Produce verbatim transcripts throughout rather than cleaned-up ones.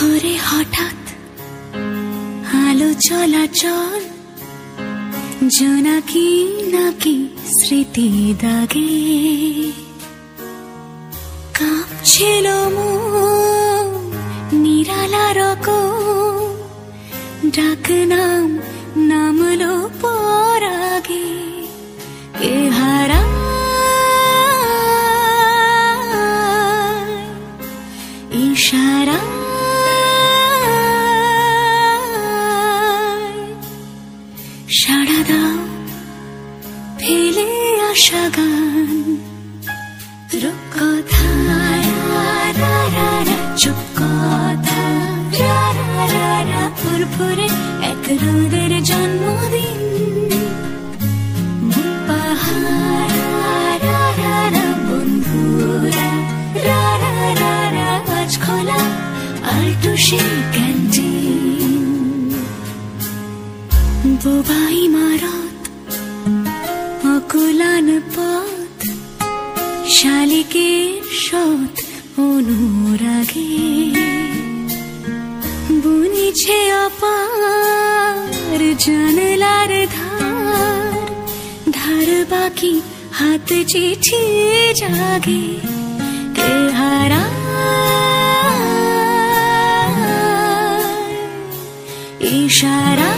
ভোরে হঠাৎ আলো চলাচল, জোনাকি নাকি স্মৃতি দাগে, কাঁপছিল মন নিরালা রকম, ডাক নাম নামলো পরাগে, কে হারা ইশারা সাড়া দাও ফেলে আসা গান, রূপকথা চুপ কথা, ফুরফুরে এক রোদের জন্মদিন, পাহাড় বন্ধুরা আজ খোলা আলটুসি ক্যান্টিন, বোবা ইমারত অকুলান পথ, শালিকের সৎ অনুরাগে, বুনিছে অপার জানলার ধার, ধার বাকি হাত চিঠি জাগে, কে হারা ইশারা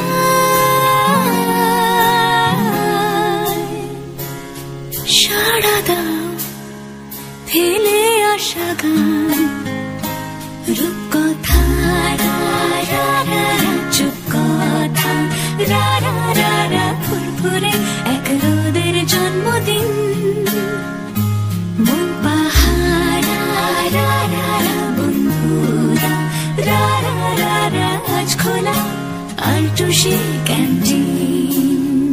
সাড়া দাও ফেলে আসা গান, রূপকথা চুপ কথা, ফুরফুরে এক রোদের জন্মদিন, মন পাহাড় বন্ধুরা আজ খোলা আলটুসি ক্যান্টিন।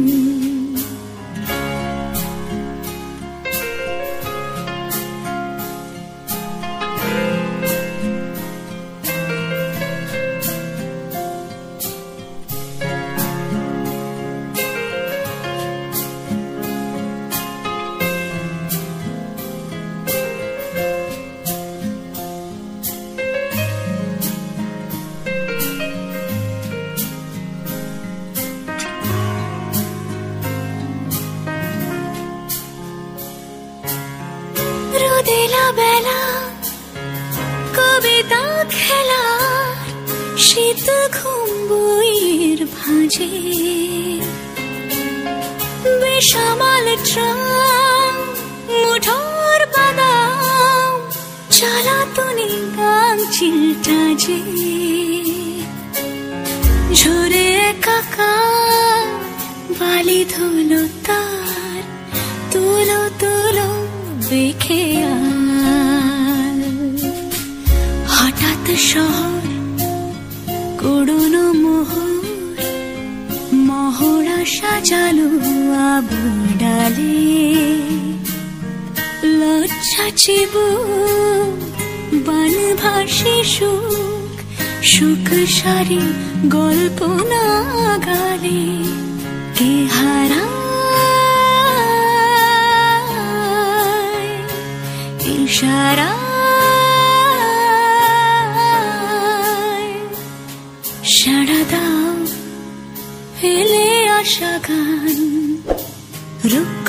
রোদেলা বেলা কবিতা খেলা, শীত ঘুম বইয়ের ভাঁজে, বেসামাল ট্রাম মুঠোর বাদাম, চালাতুনি গান চিলটা যে, ঝরে কাকা বালি ধুলো তার, তুলো তুলো দেখে হঠাৎ শহর করুণো মোহর, মহড়া সাজালো আবু ডালে, লজ্জা চিবু বান ভাসি সুখ, সুখ সারি গল্প না গালে, কে হারা ইশারা সাড়া দাও ফেলে আসা গান, রূপ